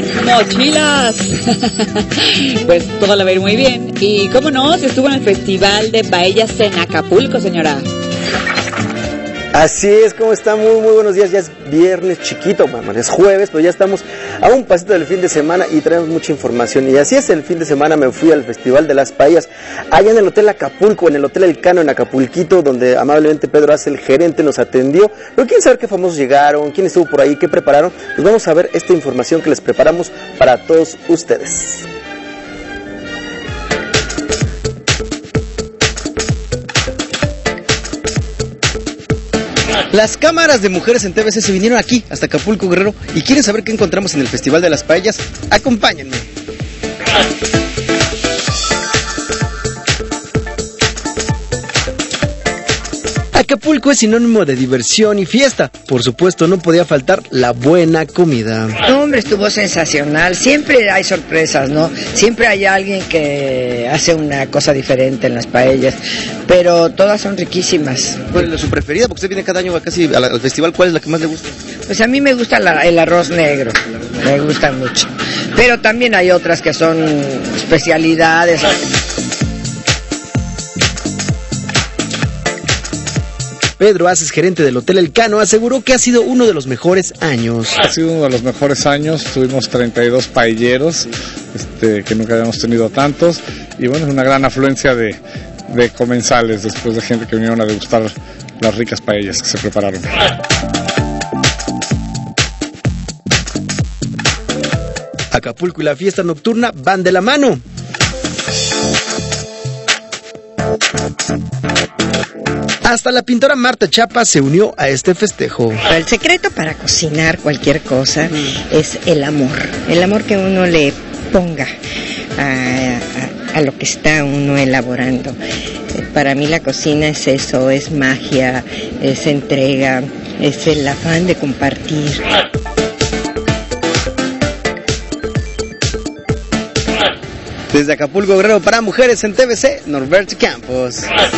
Tiburón, mochilas. Pues todo le va a ir muy bien. Y cómo no, se estuvo en el Festival de Paellas en Acapulco, señora. Así es, ¿cómo está? Muy buenos días. Ya es viernes chiquito, mamá, es jueves, pero ya estamos a un pasito del fin de semana y traemos mucha información. Y así es, el fin de semana me fui al Festival de las Paellas, allá en el Hotel Acapulco, en el Hotel El Cano, en Acapulquito, donde amablemente Pedro Ace, el gerente, nos atendió. Pero quieren saber qué famosos llegaron, quién estuvo por ahí, qué prepararon. Pues vamos a ver esta información que les preparamos para todos ustedes. Las cámaras de mujeres en TVC se vinieron aquí, hasta Acapulco, Guerrero, y quieren saber qué encontramos en el Festival de las Paellas. Acompáñenme. Acapulco es sinónimo de diversión y fiesta. Por supuesto, no podía faltar la buena comida. No, hombre, estuvo sensacional. Siempre hay sorpresas, ¿no? Siempre hay alguien que hace una cosa diferente en las paellas, pero todas son riquísimas. ¿Cuál es su preferida? Porque usted viene cada año casi al festival. ¿Cuál es la que más le gusta? Pues a mí me gusta el arroz negro, me gusta mucho. Pero también hay otras que son especialidades. Pedro Ace, gerente del Hotel El Cano, aseguró que ha sido uno de los mejores años. Ha sido uno de los mejores años, tuvimos 32 paelleros, que nunca habíamos tenido tantos, y bueno, es una gran afluencia de comensales, después de gente que vinieron a degustar las ricas paellas que se prepararon. Acapulco y la fiesta nocturna van de la mano. Hasta la pintora Marta Chapa se unió a este festejo. El secreto para cocinar cualquier cosa es el amor que uno le ponga a lo que está uno elaborando. Para mí la cocina es eso, es magia, es entrega, es el afán de compartir. Desde Acapulco, Guerrero, para Mujeres en TVC, Norberto Campos.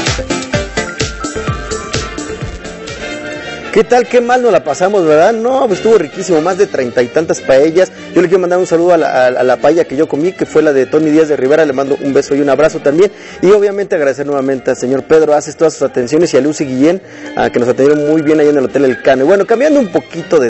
¿Qué tal? Qué mal nos la pasamos, ¿verdad? No, pues estuvo riquísimo, más de 30 y tantas paellas. Yo le quiero mandar un saludo a la paella que yo comí, que fue la de Tony Díaz de Rivera. Le mando un beso y un abrazo también. Y obviamente agradecer nuevamente al señor Pedro Ace todas sus atenciones y a Lucy Guillén, que nos atendieron muy bien ahí en el Hotel El Cano. Y bueno, cambiando un poquito de